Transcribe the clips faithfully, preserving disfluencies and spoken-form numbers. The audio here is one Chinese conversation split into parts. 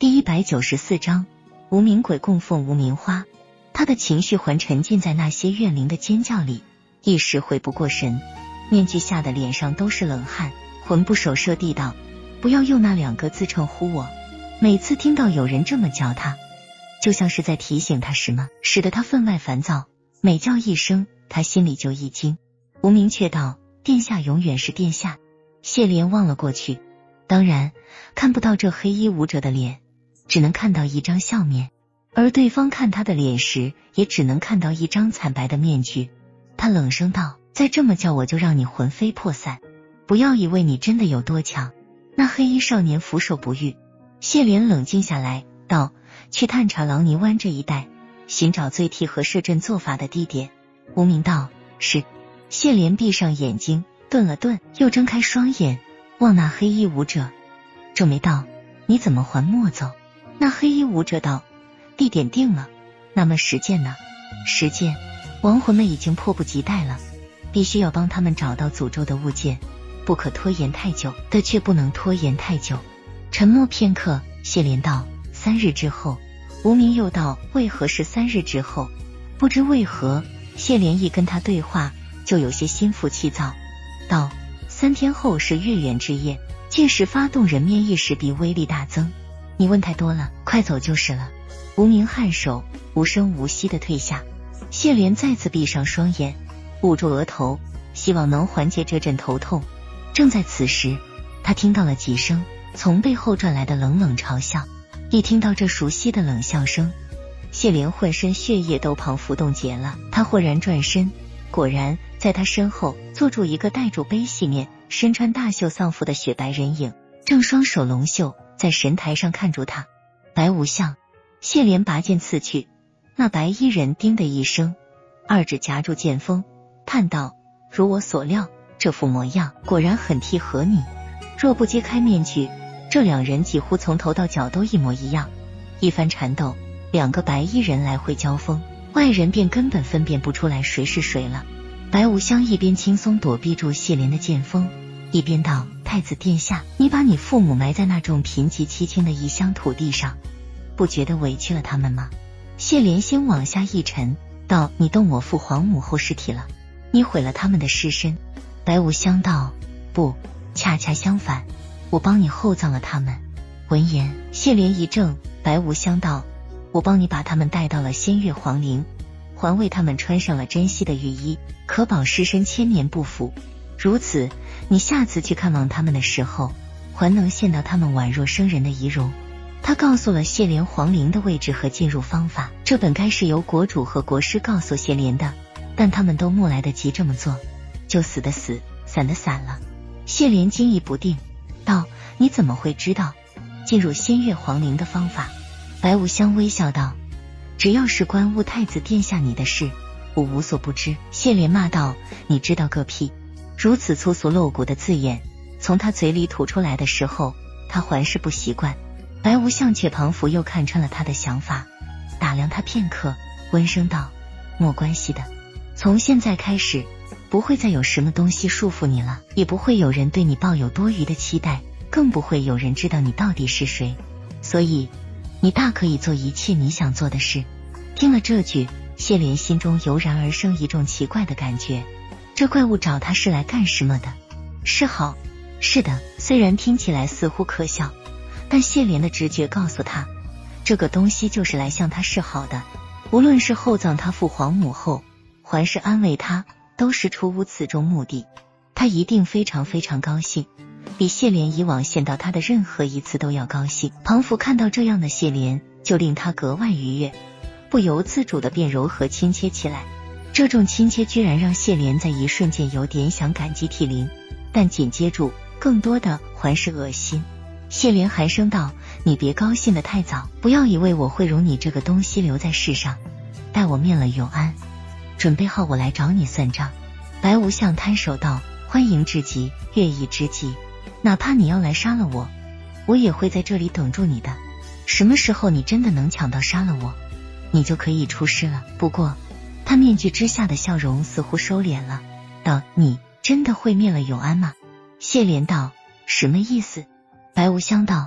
第一百九十四章，无名鬼供奉无名花。他的情绪还沉浸在那些怨灵的尖叫里，一时回不过神，面具下的脸上都是冷汗，魂不守舍地道：不要用那两个字称呼我。每次听到有人这么叫他，就像是在提醒他什么，使得他分外烦躁。每叫一声，他心里就一惊。无名却道：殿下永远是殿下。谢莲望了过去，当然看不到这黑衣武者的脸，只能看到一张笑面，而对方看他的脸时，也只能看到一张惨白的面具。他冷声道：再这么叫我就让你魂飞魄散，不要以为你真的有多强。那黑衣少年俯首不语。谢莲冷静下来道：去探查狼泥湾这一带，寻找最替和摄阵做法的地点。无名道：是。谢莲闭上眼睛，顿了顿，又睁开双眼，望那黑衣武者，皱眉道：你怎么还没走？那黑衣武者道：地点定了，那么实践呢？实践，亡魂们已经迫不及待了，必须要帮他们找到诅咒的物件，不可拖延太久，的却不能拖延太久。沉默片刻，谢莲道：三日之后。无名又道：为何是三日之后？不知为何，谢莲一跟他对话，就有些心浮气躁，道：三天后是月圆之夜，届时发动人面意识必威力大增，你问太多了，快走就是了。无名颔首，无声无息地退下。谢莲再次闭上双眼，捂住额头，希望能缓解这阵头痛。正在此时，他听到了几声从背后传来的冷冷嘲笑。一听到这熟悉的冷笑声，谢莲浑身血液都滂浮冻结了。他豁然转身，果然在他身后坐住一个戴住悲喜面、身穿大袖丧服的雪白人影，正双手龙袖在神台上看住他。白无相。谢莲拔剑刺去，那白衣人叮的一声，二指夹住剑锋，叹道：如我所料，这副模样果然很替合你。若不揭开面具，这两人几乎从头到脚都一模一样。一番缠斗，两个白衣人来回交锋，外人便根本分辨不出来谁是谁了。白无相一边轻松躲避住谢莲的剑锋，一边道：太子殿下，你把你父母埋在那种贫瘠凄清的异乡土地上，不觉得委屈了他们吗？谢莲先往下一沉，道：你动我父皇母后尸体了，你毁了他们的尸身。白无相道：不，恰恰相反，我帮你厚葬了他们。闻言，谢莲一怔，白无相道：我帮你把他们带到了仙月皇陵，还为他们穿上了珍稀的玉衣，可保尸身千年不腐。如此，你下次去看望他们的时候，还能见到他们宛若生人的仪容。他告诉了谢莲皇陵的位置和进入方法，这本该是由国主和国师告诉谢莲的，但他们都没来得及这么做，就死的死，散的散了。谢莲惊疑不定，道：你怎么会知道进入仙月皇陵的方法？白无相微笑道：只要是关乎太子殿下你的事，我无所不知。谢莲骂道：你知道个屁！如此粗俗露骨的字眼从他嘴里吐出来的时候，他还是不习惯。白无相却彷佛又看穿了他的想法，打量他片刻，温声道：没关系的，从现在开始不会再有什么东西束缚你了，也不会有人对你抱有多余的期待，更不会有人知道你到底是谁，所以你大可以做一切你想做的事。听了这句，谢莲心中油然而生一种奇怪的感觉，这怪物找他是来干什么的？是好，是的，虽然听起来似乎可笑，但谢莲的直觉告诉他，这个东西就是来向他示好的。无论是厚葬他父皇母后，还是安慰他，都是出乎此种目的。他一定非常非常高兴，比谢莲以往见到他的任何一次都要高兴。庞福看到这样的谢莲，就令他格外愉悦，不由自主的便柔和亲切起来。这种亲切居然让谢莲在一瞬间有点想感激涕零，但紧接住更多的还是恶心。谢莲寒声道：你别高兴得太早，不要以为我会容你这个东西留在世上，待我灭了永安，准备好我来找你算账。白无相摊手道：欢迎之极，乐意之极，哪怕你要来杀了我，我也会在这里等住你的。什么时候你真的能抢到杀了我，你就可以出师了。不过他面具之下的笑容似乎收敛了，道：你真的会灭了永安吗？谢莲道：什么意思？白无相道：你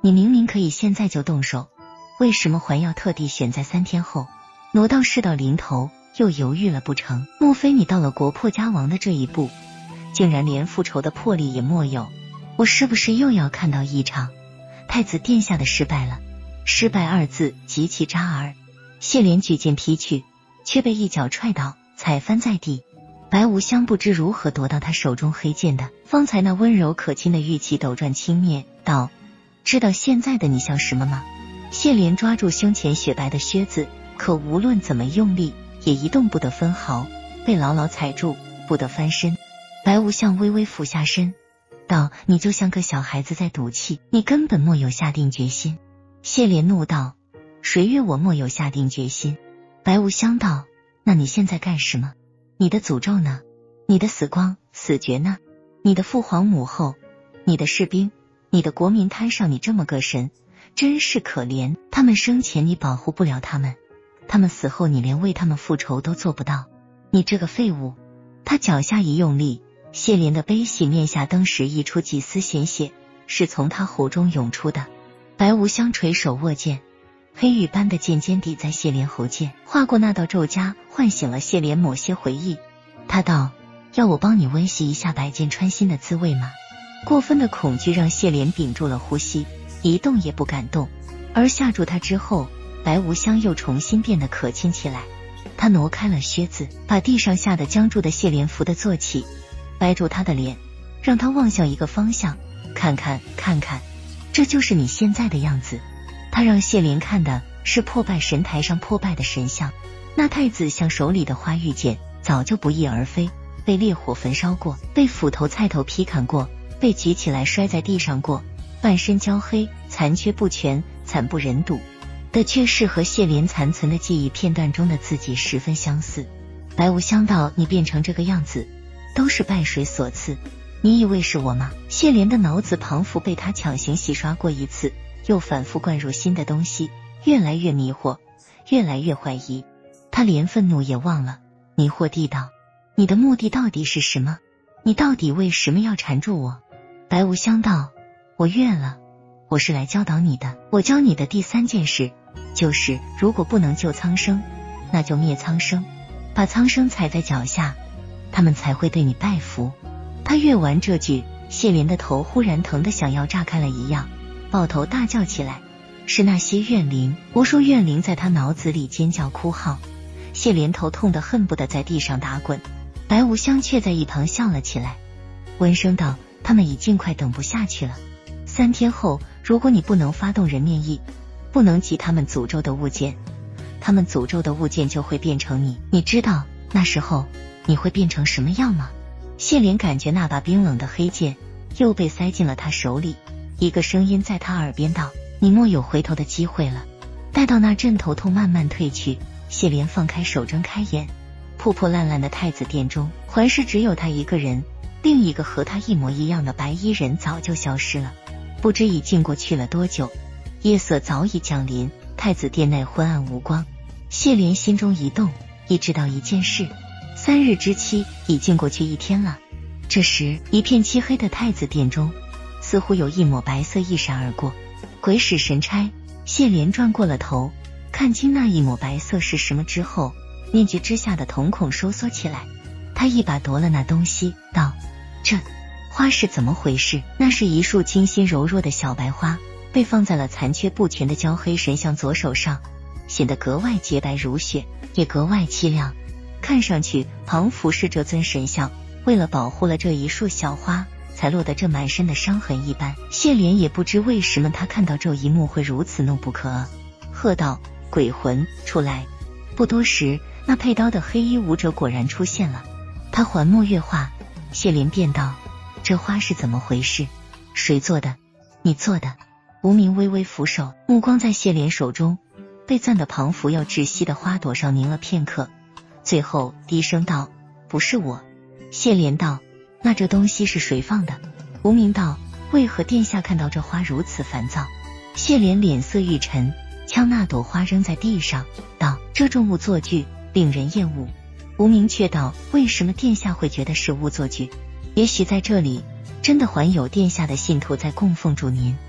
你明明可以现在就动手，为什么还要特地选在三天后？挪到事到临头又犹豫了不成？莫非你到了国破家亡的这一步，竟然连复仇的魄力也没有？我是不是又要看到一场太子殿下的失败了？失败二字极其扎耳。谢莲举剑劈去，却被一脚踹倒，踩翻在地。白无香不知如何夺到他手中黑剑的，方才那温柔可亲的玉气斗转轻蔑道：知道现在的你像什么吗？谢莲抓住胸前雪白的靴子，可无论怎么用力也一动不得分毫，被牢牢踩住，不得翻身。白无相微微俯下身道：你就像个小孩子在赌气，你根本没有下定决心。谢莲怒道：谁约我没有下定决心？白无相道：那你现在干什么？你的诅咒呢？你的死光死绝呢？你的父皇母后，你的士兵，你的国民摊上你这么个神，真是可怜。他们生前你保护不了他们，他们死后你连为他们复仇都做不到，你这个废物。他脚下一用力，谢莲的悲喜面下登时溢出几丝鲜血，是从他喉中涌出的。白无香垂手握剑，黑玉般的剑尖抵在谢莲喉间，划过那道皱痂，唤醒了谢莲某些回忆。他道：要我帮你温习一下百剑穿心的滋味吗？过分的恐惧让谢莲屏住了呼吸，一动也不敢动。而吓住他之后，白无香又重新变得可亲起来。他挪开了靴子，把地上吓得僵住的谢莲扶得坐起，掰住他的脸，让他望向一个方向，看看看看，这就是你现在的样子。他让谢莲看的是破败神台上破败的神像，那太子像手里的花玉剑早就不翼而飞，被烈火焚烧过，被斧头菜头劈砍过，被举起来摔在地上过，半身焦黑，残缺不全，惨不忍睹的，却是和谢莲残存的记忆片段中的自己十分相似。白无香道：你变成这个样子都是败水所赐，你以为是我吗？谢莲的脑子庞佛被他强行洗刷过一次，又反复灌入新的东西，越来越迷惑，越来越怀疑。他连愤怒也忘了，迷惑地道：你的目的到底是什么？你到底为什么要缠住我？白无香道：我越了，我是来教导你的。我教你的第三件事，就是如果不能救苍生，那就灭苍生，把苍生踩在脚下，他们才会对你拜服。他越完这句，谢莲的头忽然疼得想要炸开了一样，抱头大叫起来。是那些怨灵，无数怨灵在他脑子里尖叫哭号。谢莲头痛得恨不得在地上打滚，白无香却在一旁笑了起来，温声道：他们已尽快等不下去了。三天后，如果你不能发动人面翼，不能集他们诅咒的物件，他们诅咒的物件就会变成你。你知道那时候你会变成什么样吗？谢莲感觉那把冰冷的黑剑又被塞进了他手里，一个声音在他耳边道：你莫有回头的机会了。待到那阵头痛慢慢退去，谢莲放开手，睁开眼，破破烂烂的太子殿中还是只有他一个人，另一个和他一模一样的白衣人早就消失了。不知已经过去了多久，夜色早已降临，太子殿内昏暗无光。谢莲心中一动，意知道一件事，三日之期已经过去一天了。这时一片漆黑的太子殿中，似乎有一抹白色一闪而过，鬼使神差，谢莲转过了头，看清那一抹白色是什么之后，面具之下的瞳孔收缩起来。他一把夺了那东西，道：这花是怎么回事？那是一束清新柔弱的小白花，被放在了残缺不全的焦黑神像左手上，显得格外洁白如雪，也格外凄凉。看上去庞佛是这尊神像为了保护了这一束小花，才落得这满身的伤痕一般。谢莲也不知为什么他看到这一幕会如此怒不可遏，喝道：鬼魂出来！不多时，那佩刀的黑衣武者果然出现了。他环墨月画，谢莲便道：这花是怎么回事？谁做的？你做的。无名微微俯首，目光在谢莲手中被攥得庞佛要窒息的花朵上凝了片刻，最后低声道：不是我。谢莲道：那这东西是谁放的？无名道：为何殿下看到这花如此烦躁？谢莲脸色欲沉，将那朵花扔在地上，道：这种恶作剧令人厌恶。无名却道：为什么殿下会觉得是恶作剧？也许在这里真的还有殿下的信徒在供奉住您。